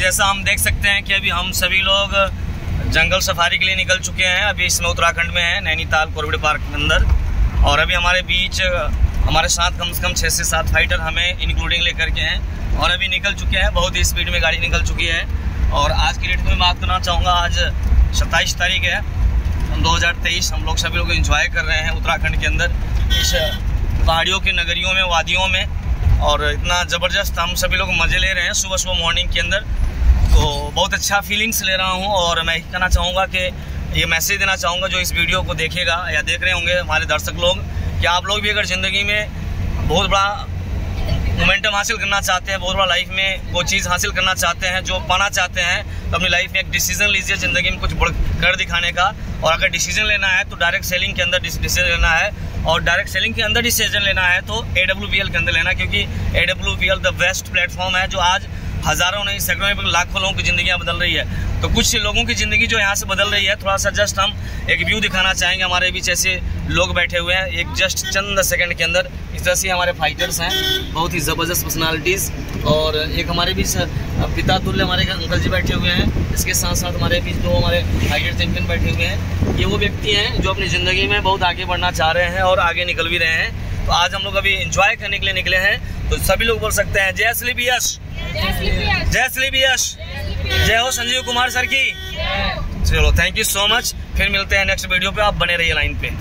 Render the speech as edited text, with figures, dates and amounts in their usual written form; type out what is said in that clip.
जैसा हम देख सकते हैं कि अभी हम सभी लोग जंगल सफारी के लिए निकल चुके हैं। अभी इसमें उत्तराखंड में है, नैनीताल कॉर्बेट पार्क के अंदर। और अभी हमारे बीच हमारे साथ कम से कम 6 से 7 फाइटर हमें इंक्लूडिंग लेकर के हैं और अभी निकल चुके हैं। बहुत ही स्पीड में गाड़ी निकल चुकी है। और आज की डेट में बात करना चाहूँगा, आज 27 तारीख है 2023। हम लोग सभी लोग एंजॉय कर रहे हैं उत्तराखंड के अंदर इस पहाड़ियों के नगरियों में, वादियों में। और इतना ज़बरदस्त हम सभी लोग मज़े ले रहे हैं सुबह सुबह मॉर्निंग के अंदर। तो बहुत अच्छा फीलिंग्स ले रहा हूँ। और मैं कहना चाहूँगा कि ये मैसेज देना चाहूँगा जो इस वीडियो को देखेगा या देख रहे होंगे हमारे दर्शक लोग, कि आप लोग भी अगर ज़िंदगी में बहुत बड़ा मोमेंटम हासिल करना चाहते हैं, बहुत बड़ा लाइफ में वो चीज़ हासिल करना चाहते हैं जो पाना चाहते हैं, तो अपनी लाइफ में एक डिसीजन लीजिए ज़िंदगी में कुछ कर दिखाने का। और अगर डिसीजन लेना है तो डायरेक्ट सेलिंग के अंदर डिसीजन लेना है, और डायरेक्ट सेलिंग के अंदर डिसीजन लेना है तो AWPL के अंदर लेना, क्योंकि AWPL द बेस्ट प्लेटफॉर्म है जो आज हज़ारों नहीं सैकड़ों में लाखों लोगों की ज़िंदगियाँ बदल रही है। तो कुछ लोगों की ज़िंदगी जो यहाँ से बदल रही है, थोड़ा सा जस्ट हम एक व्यू दिखाना चाहेंगे। हमारे बीच ऐसे लोग बैठे हुए हैं एक जस्ट चंद सेकंड के अंदर। इस तरह से हमारे फाइटर्स हैं, बहुत ही ज़बरदस्त पर्सनालिटीज़। और एक हमारे बीच पिता तुल्य हमारे अंकल जी बैठे हुए हैं। इसके साथ साथ हमारे बीच 2 हमारे फाइटर चैंपियन बैठे हुए हैं। ये वो व्यक्ति हैं जो अपनी ज़िंदगी में बहुत आगे बढ़ना चाह रहे हैं और आगे निकल भी रहे हैं। तो आज हम लोग अभी एंजॉय करने के लिए निकले हैं। तो सभी लोग बोल सकते हैं जय स्लीपी यश, जय स्लीपी यश, जय हो संजीव कुमार सर की। चलो थैंक यू सो मच। फिर मिलते हैं नेक्स्ट वीडियो पे। आप बने रहिए लाइन पे।